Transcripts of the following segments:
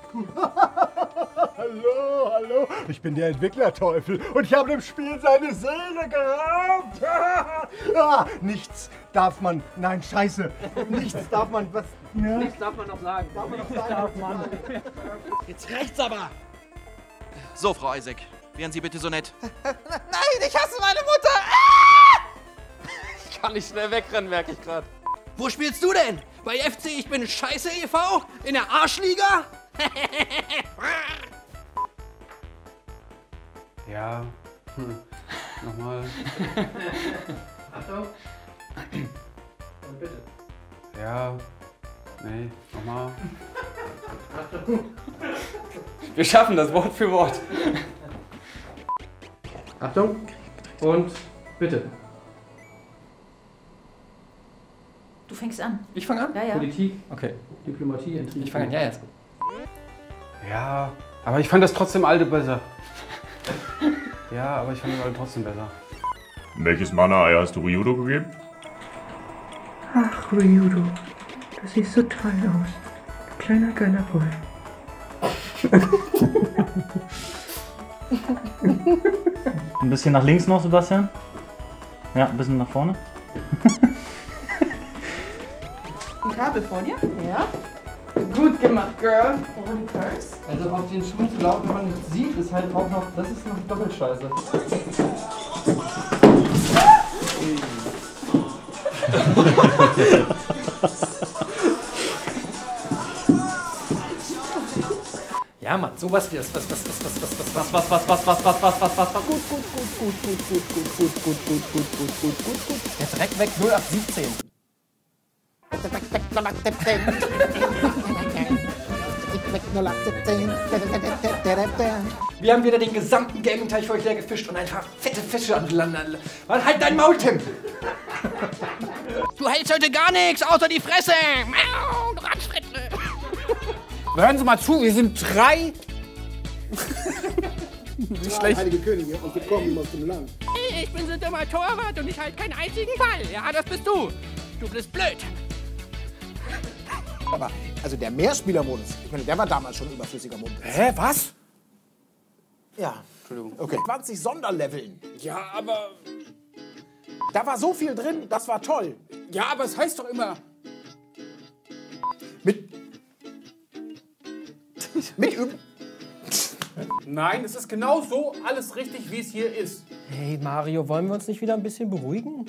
Hallo, hallo. Ich bin der Entwicklerteufel und ich habe dem Spiel seine Seele geraubt. Nichts darf man, nein, scheiße. Nichts darf man, was? Ja. Nichts darf man noch sagen. Darf man. Jetzt rechts aber! So, Frau Isaac, wären Sie bitte so nett. Nein, ich hasse meine Mutter! Ich kann nicht schnell wegrennen, merke ich gerade. Wo spielst du denn? Bei FC Ich bin Scheiße e.V.? In der Arschliga? Ja. Nochmal. Achtung. Und bitte. Ja. Nee, nochmal. Wir schaffen das Wort für Wort. Achtung. Und bitte. Du fängst an. Ich fange an? Ja, ja. Politik. Okay. Diplomatie, Intrigue. Ich fange an. Ja, ja, ist gut. Ja, aber ich fand das trotzdem alte besser. Ja, aber ich fand das alte trotzdem besser. Welches Mana-Ei hast du Ryudo gegeben? Ach, Ryudo, du siehst so toll aus. Du kleiner geiler Boy. Ein bisschen nach links noch, Sebastian. Ja, ein bisschen nach vorne. Ein Kabel vor dir? Ja. Gut gemacht, Girl. Also auf den Schuhen zu laufen, wenn man nichts sieht, ist halt auch noch, das ist noch Doppelscheiße. Ja, Mann, sowas wie das, was, gut. Jetzt direkt weg, 0817. Wir haben wieder den gesamten Gaming-Teich für euch leer gefischt und ein paar fette Fische an Land. Halt dein Maul, Tim! Du hältst heute gar nichts, außer die Fresse! Miau, du Radfritze! Hören Sie mal zu, wir sind 3. Wie schlecht. Heilige Könige und wir kommen aus dem Land. Ich bin so dummer Torwart und ich halte keinen einzigen Ball. Ja, das bist du. Du bist blöd. Aber, also der Mehrspielermodus, ich meine, der war damals schon überflüssiger Modus. Hä, was? Ja. Entschuldigung. Okay. 20 Sonderleveln. Ja, aber... Da war so viel drin, das war toll. Ja, aber es heißt doch immer... Mit üben. Nein, es ist genau so alles richtig, wie es hier ist. Hey Mario, wollen wir uns nicht wieder ein bisschen beruhigen?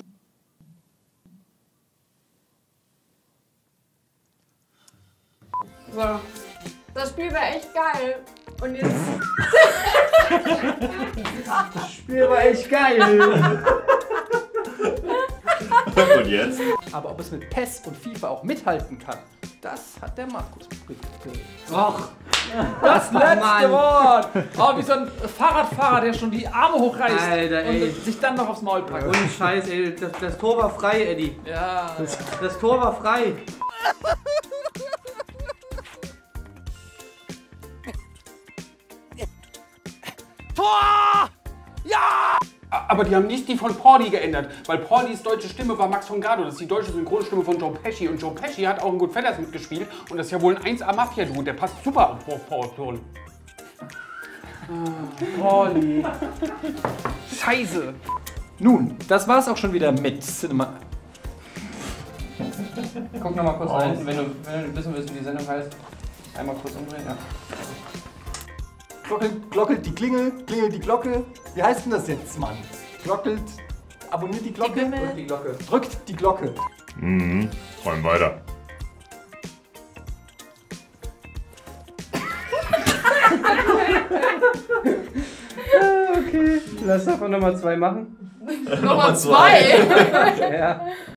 So. Das Spiel war echt geil. Und jetzt... Das Spiel war echt geil. Und jetzt? Aber ob es mit PES und FIFA auch mithalten kann, das hat der Markus. Och. Das letzte Wort! Oh, wie so ein Fahrradfahrer, der schon die Arme hochreißt. Alter, ey. Und sich dann noch aufs Maul packt. Ohne Scheiß, ey. Das Tor war frei, Eddie. Ja. Das Tor war frei. Tor! Ja! Aber die haben nicht die von Pordy geändert, weil Pordys deutsche Stimme war Max von Gado. Das ist die deutsche Synchronstimme von Joe Pesci. Und Joe Pesci hat auch in Goodfellas mitgespielt. Und das ist ja wohl ein 1A-Mafia-Dude. Der passt super auf Pordy. Pordy. Scheiße. Nun, das war's auch schon wieder mit Cinema. Guck noch mal kurz rein, wenn du wissen willst, wie die Sendung heißt. Einmal kurz umdrehen, ja. Glockelt die Klingel, klingelt die Glocke. Wie heißt denn das jetzt, Mann? Glockelt, abonniert die Glocke. Drückt die Glocke. Drückt die Glocke. Mhm. Träum weiter. Okay, lass doch Nummer 2 machen. Nummer 2? Ja.